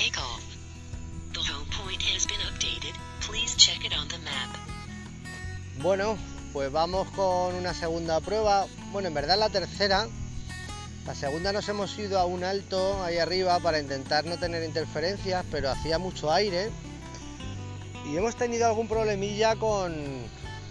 takeoff. The home point has been updated. Please check it on the map. Bueno, pues vamos con una segunda prueba. Bueno, en verdad la tercera. La segunda nos hemos ido a un alto ahí arriba para intentar no tener interferencias, pero hacía mucho aire. Y hemos tenido algún problemilla con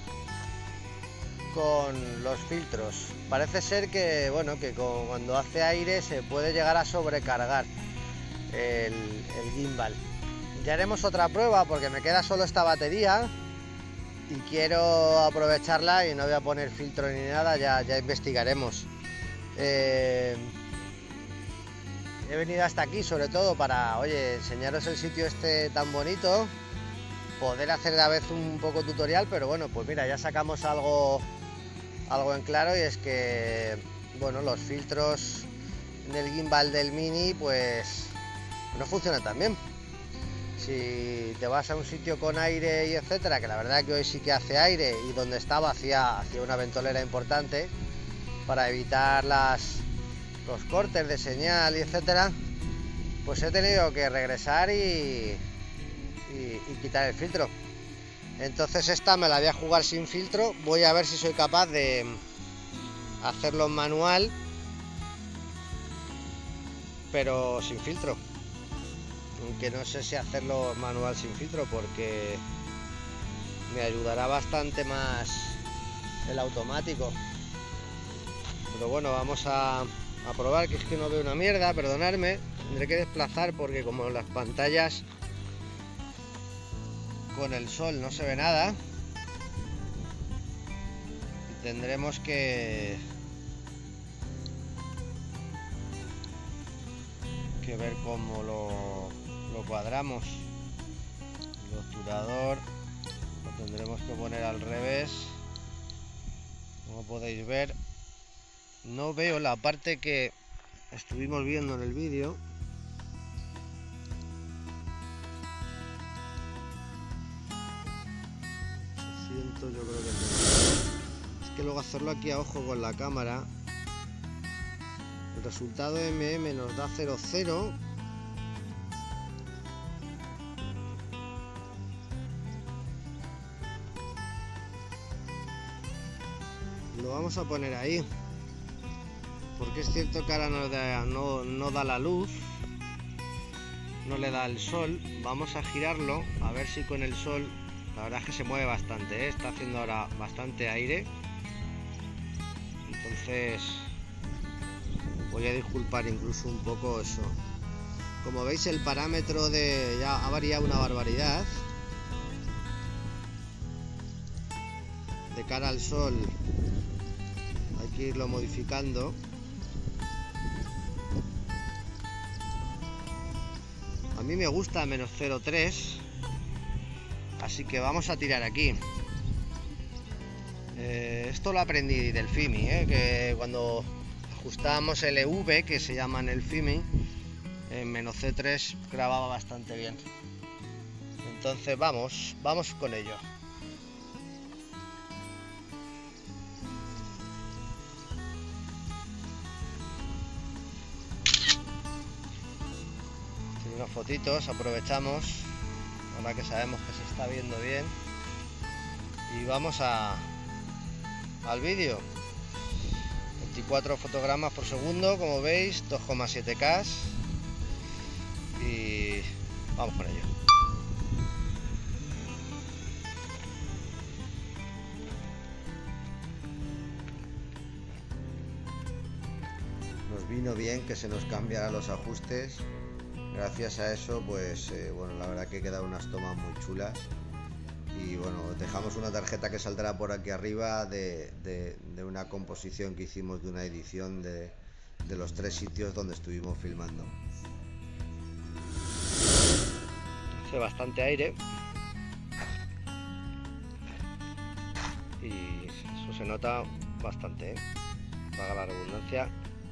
los filtros. Parece ser que, bueno, que cuando hace aire se puede llegar a sobrecargar el gimbal. Ya haremos otra prueba porque me queda solo esta batería y quiero aprovecharla y no voy a poner filtro ni nada, ya investigaremos. He venido hasta aquí sobre todo para, oye, enseñaros el sitio este tan bonito, poder hacer a la vez un poco tutorial, pero bueno, pues mira, ya sacamos algo en claro, y es que, bueno, los filtros en el gimbal del Mini pues no funcionan tan bien. Si te vas a un sitio con aire y etcétera, que la verdad que hoy sí que hace aire, y donde estaba hacía una ventolera importante para evitar los cortes de señal y etcétera, pues he tenido que regresar y quitar el filtro. Entonces esta me la voy a jugar sin filtro. Voy a ver si soy capaz de hacerlo en manual, pero sin filtro. Aunque no sé si hacerlo en manual sin filtro, porque me ayudará bastante más el automático. Pero bueno, vamos a probar, que es que no veo una mierda, perdonadme. Tendré que desplazar porque como las pantallas con el sol no se ve nada, y tendremos que ver cómo lo cuadramos. El obturador lo tendremos que poner al revés. Como podéis ver, no veo la parte que estuvimos viendo en el vídeo. Yo creo que no. Es que luego hacerlo aquí a ojo con la cámara, el resultado MM nos da 0,0. Lo vamos a poner ahí, porque es cierto que ahora no da la luz, no le da el sol. Vamos a girarlo a ver si con el sol. La verdad es que se mueve bastante, ¿eh? Está haciendo ahora bastante aire. Entonces voy a disculpar incluso un poco eso. Como veis, el parámetro ya ha variado una barbaridad. De cara al sol hay que irlo modificando. A mí me gusta menos 0,3. Así que vamos a tirar aquí. Esto lo aprendí del Fimi, que cuando ajustábamos el EV, que se llama en el Fimi, en menos C3 grababa bastante bien. Entonces vamos con ello. Unas fotitos, aprovechamos ahora que sabemos que se está viendo bien, y vamos al vídeo. 24 fotogramas por segundo, como veis, 2,7K, y vamos con ello. Nos vino bien que se nos cambiaran los ajustes. Gracias a eso, pues bueno, la verdad que quedan unas tomas muy chulas. Y bueno, dejamos una tarjeta que saldrá por aquí arriba de una composición que hicimos, de una edición de los 3 sitios donde estuvimos filmando. Hace bastante aire y eso se nota bastante, valga la redundancia.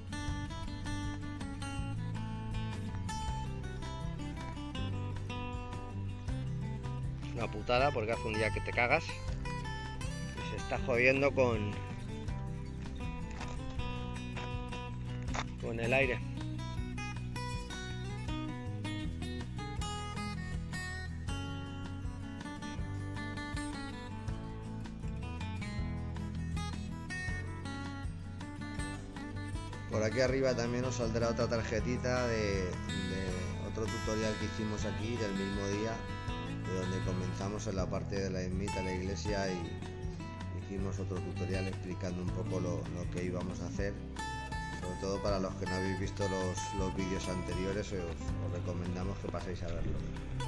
Una putada porque hace un día que te cagas y se está jodiendo con el aire. Por aquí arriba también os saldrá otra tarjetita de otro tutorial que hicimos aquí del mismo día, de donde comenzamos en la parte de la ermita, la iglesia, y hicimos otro tutorial explicando un poco lo que íbamos a hacer. Sobre todo para los que no habéis visto los vídeos anteriores, os recomendamos que paséis a verlo.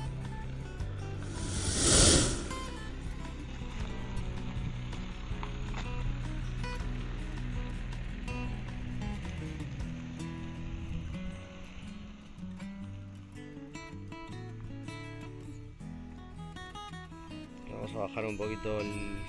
Vamos a bajar un poquito el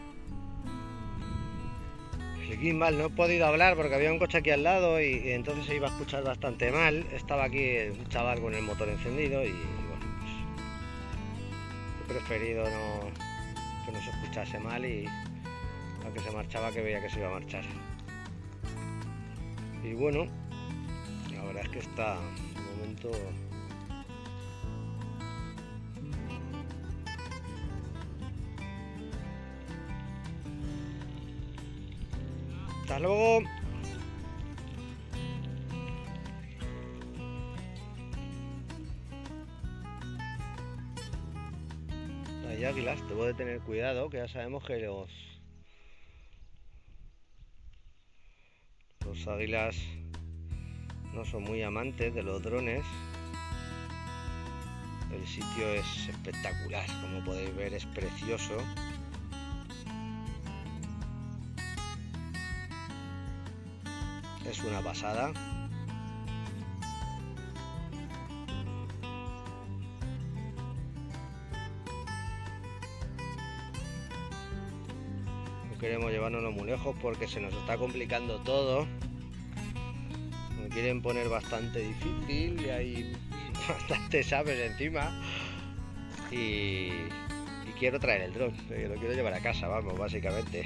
gimbal. No he podido hablar porque había un coche aquí al lado y entonces se iba a escuchar bastante mal. Estaba aquí un chaval con el motor encendido y bueno, pues he preferido que no se escuchase mal, y aunque se marchaba, que veía que se iba a marchar. Y bueno, la verdad es que está un momento... ¡Hasta luego! Hay águilas, debo de tener cuidado, que ya sabemos que los águilas no son muy amantes de los drones. El sitio es espectacular, como podéis ver, es precioso. Es una pasada. No queremos llevárnoslo muy lejos porque se nos está complicando todo. Me quieren poner bastante difícil y hay bastantes aves encima. Y quiero traer el dron, lo quiero llevar a casa, vamos, básicamente.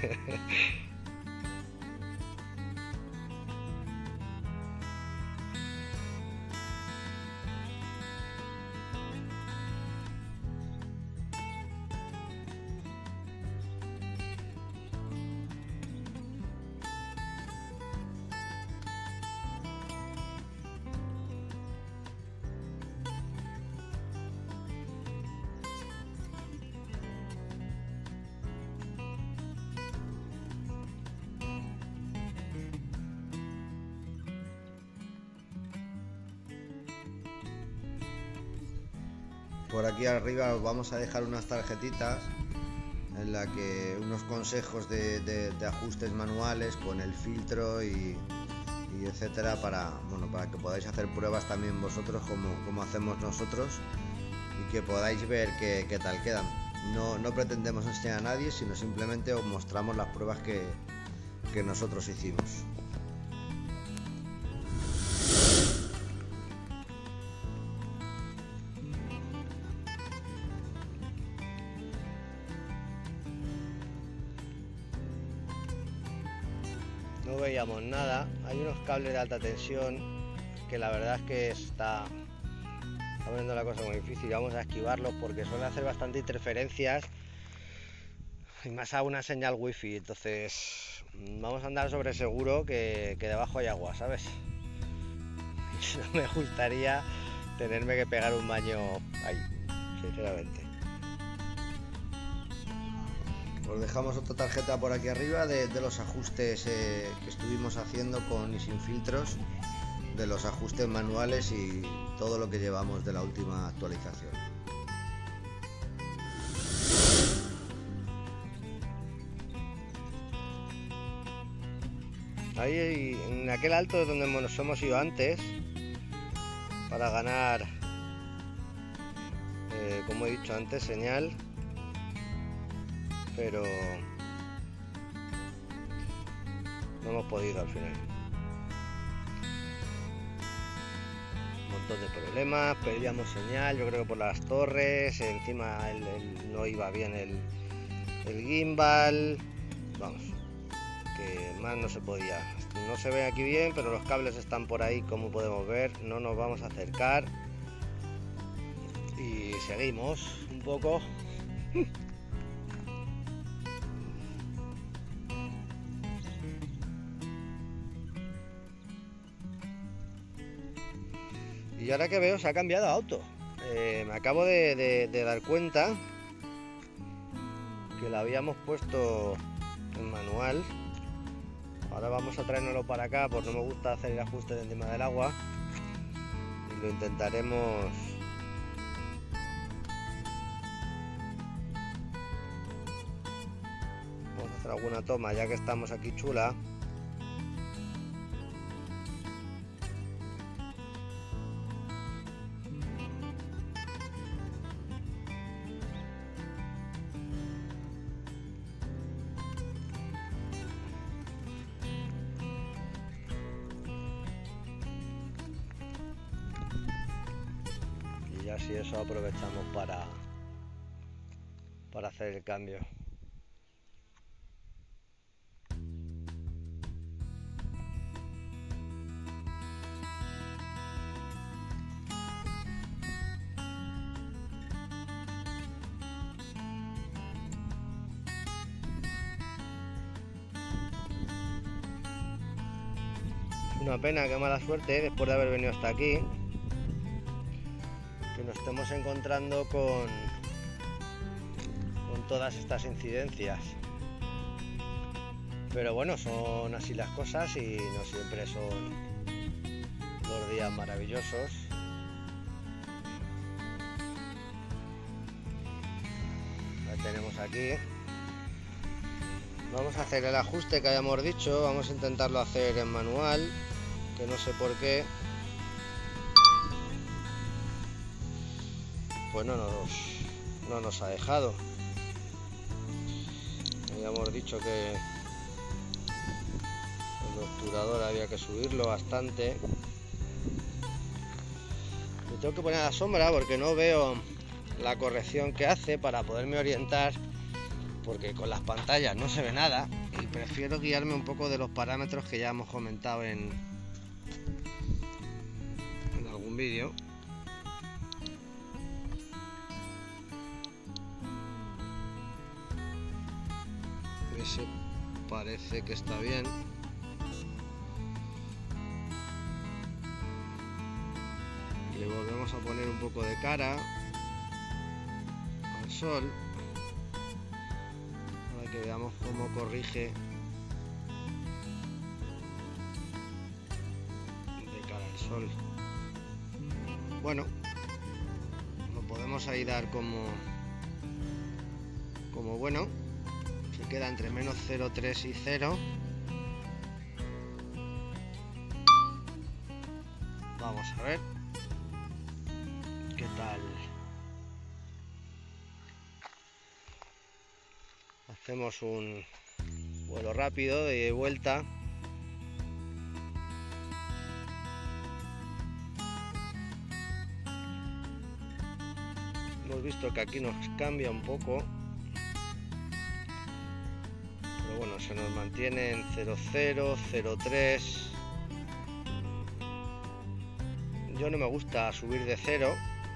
Por aquí arriba os vamos a dejar unas tarjetitas en la que unos consejos de ajustes manuales con el filtro y etcétera, para que podáis hacer pruebas también vosotros como hacemos nosotros, y que podáis ver qué tal quedan. No pretendemos enseñar a nadie, sino simplemente os mostramos las pruebas que nosotros hicimos. No veíamos nada. Hay unos cables de alta tensión que la verdad es que está poniendo la cosa muy difícil. Vamos a esquivarlos porque suelen hacer bastante interferencias, y más a una señal wifi. Entonces vamos a andar sobre seguro que debajo hay agua, ¿sabes? No me gustaría tenerme que pegar un baño ahí, sinceramente. Os dejamos otra tarjeta por aquí arriba de los ajustes que estuvimos haciendo con y sin filtros, de los ajustes manuales y todo lo que llevamos de la última actualización. Ahí en aquel alto es donde nos hemos ido antes para ganar, como he dicho antes, señal. Pero no hemos podido al final. Un montón de problemas, perdíamos señal, yo creo que por las torres, encima no iba bien el gimbal. Vamos, que más no se podía. No se ve aquí bien, pero los cables están por ahí, como podemos ver. No nos vamos a acercar y seguimos un poco. Y ahora que veo se ha cambiado a auto. Me acabo de dar cuenta que lo habíamos puesto en manual. Ahora vamos a traérnoslo para acá, porque no me gusta hacer el ajuste de encima del agua. Y lo intentaremos. Vamos a hacer alguna toma ya que estamos aquí chula. Y así eso aprovechamos para hacer el cambio. Una pena, qué mala suerte, después de haber venido hasta aquí, que nos estemos encontrando con todas estas incidencias. Pero bueno, son así las cosas y no siempre son los días maravillosos. La tenemos aquí. Vamos a hacer el ajuste que habíamos dicho, vamos a intentarlo hacer en manual, que no sé por qué pues no nos ha dejado. Habíamos dicho que el obturador había que subirlo bastante. Me tengo que poner a la sombra porque no veo la corrección que hace para poderme orientar, porque con las pantallas no se ve nada y prefiero guiarme un poco de los parámetros que ya hemos comentado en algún vídeo. Ese parece que está bien. Le volvemos a poner un poco de cara al sol para que veamos cómo corrige de cara al sol. Bueno, lo podemos ahí dar como bueno. Se queda entre menos 0,3 y 0. Vamos a ver qué tal. Hacemos un vuelo rápido de vuelta. Hemos visto que aquí nos cambia un poco. Bueno, se nos mantiene en 0,0, 0,3. Yo no me gusta subir de 0.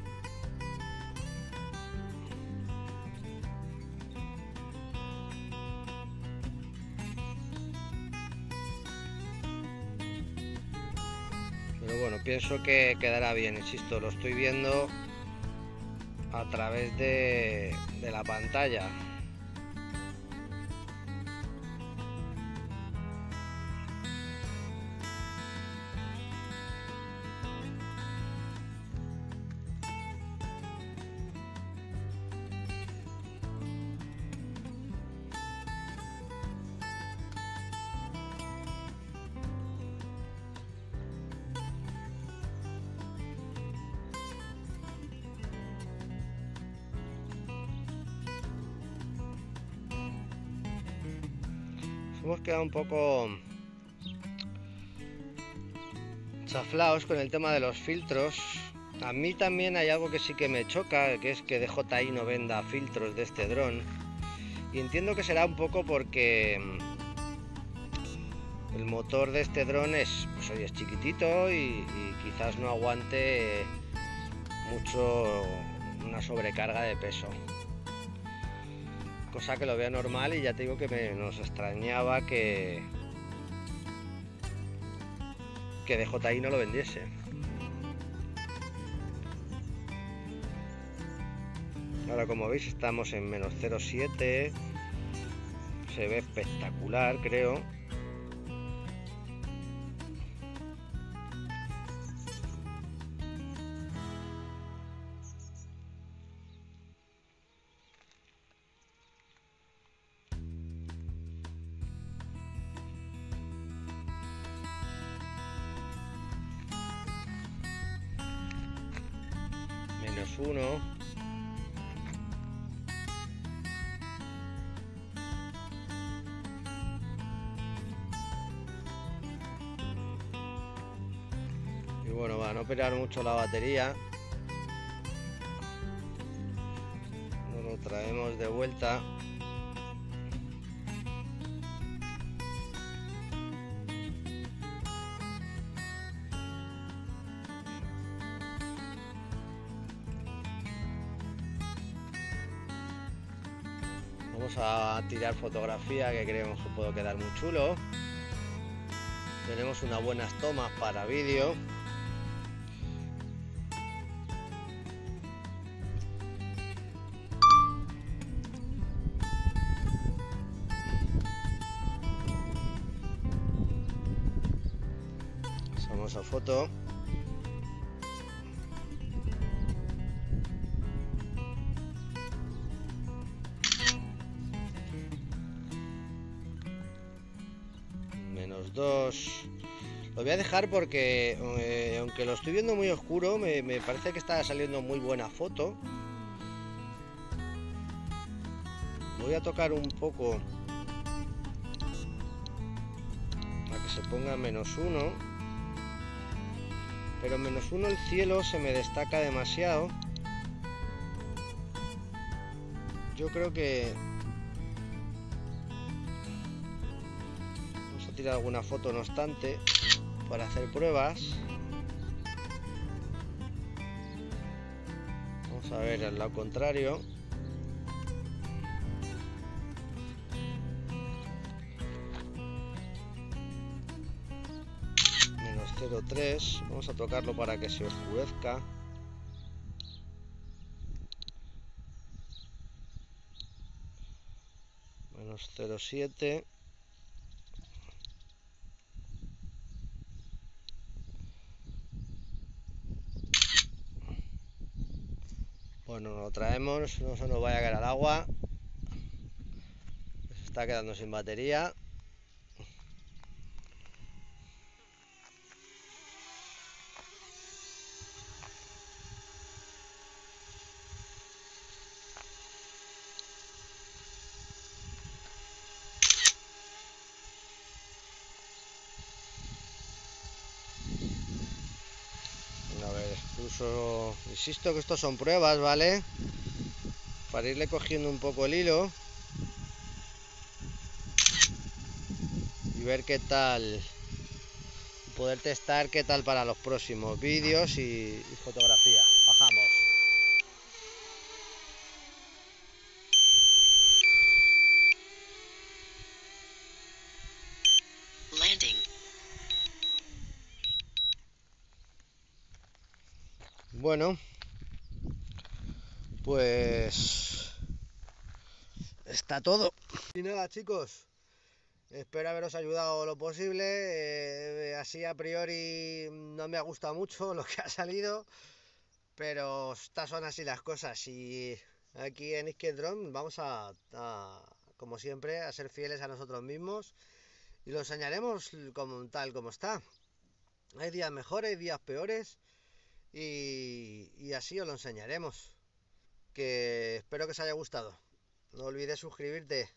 Pero bueno, pienso que quedará bien, insisto, lo estoy viendo a través de la pantalla. Hemos quedado un poco chaflaos con el tema de los filtros. A mí también hay algo que sí que me choca, que es que DJI no venda filtros de este dron. Y entiendo que será un poco porque el motor de este dron es, pues hoy es chiquitito y quizás no aguante mucho una sobrecarga de peso. Cosa que lo veo normal y ya te digo que nos extrañaba que DJI no lo vendiese. Ahora, como veis, estamos en menos 0,7. Se ve espectacular, creo. -1. Y bueno, va a no pelear mucho la batería. Nos lo traemos de vuelta. Vamos a tirar fotografía que creemos que puede quedar muy chulo. Tenemos unas buenas tomas para vídeo. Pasamos a foto. -2. Lo voy a dejar porque aunque lo estoy viendo muy oscuro, me parece que está saliendo muy buena foto. Voy a tocar un poco para que se ponga -1, pero -1 el cielo se me destaca demasiado. Yo creo que vamos a tirar alguna foto, no obstante, para hacer pruebas. Vamos a ver al lado contrario. -0,3. Vamos a tocarlo para que se oscurezca. -0,7. Bueno, lo traemos, no se nos vaya a caer al agua. Se está quedando sin batería. A ver, incluso insisto que estos son pruebas, ¿vale? Para irle cogiendo un poco el hilo y ver qué tal, poder testar qué tal para los próximos vídeos y fotografía. Bajamos. Landing. Bueno, pues está todo. Y nada, chicos, espero haberos ayudado lo posible. Así a priori no me ha gustado mucho lo que ha salido, pero estas son así las cosas. Y aquí en Iskedron vamos como siempre, a ser fieles a nosotros mismos y lo enseñaremos tal como está. Hay días mejores, hay días peores y así os lo enseñaremos. Que espero que os haya gustado. No olvides suscribirte.